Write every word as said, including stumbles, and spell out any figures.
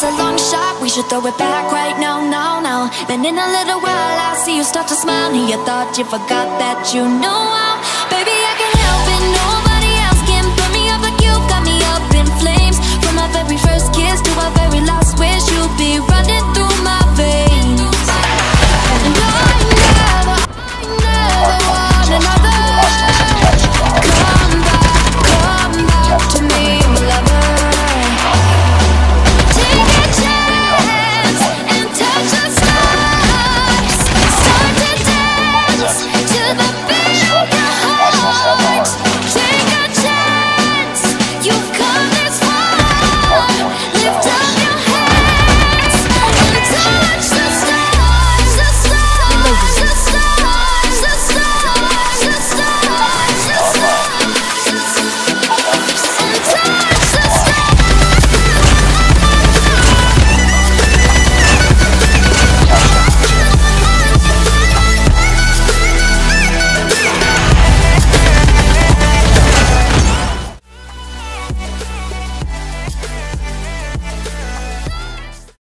a long shot, we should throw it back right now, now, now. Then in a little while I'll see you start to smile, and you thought you forgot that you know how. Baby, I can't help it, nobody else can put me up like you got me up in flames. From our very first kiss to our very last wish, you'll be running